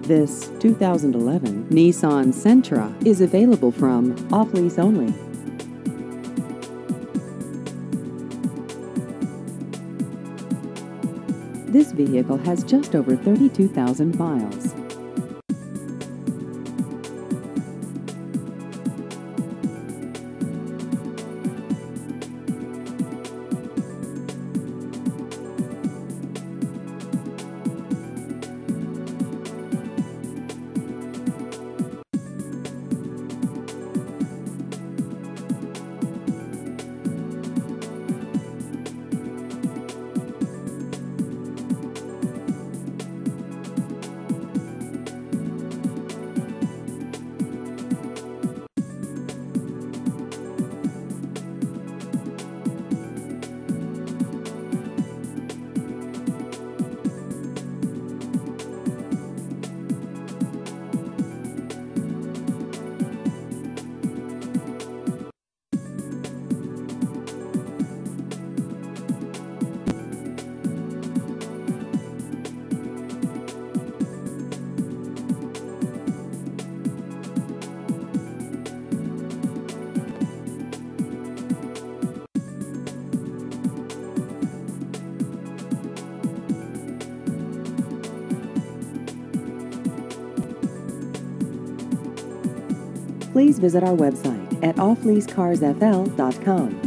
This 2011 Nissan Sentra is available from off-lease only. This vehicle has just over 32,000 miles. Please visit our website at offleasecarsfl.com.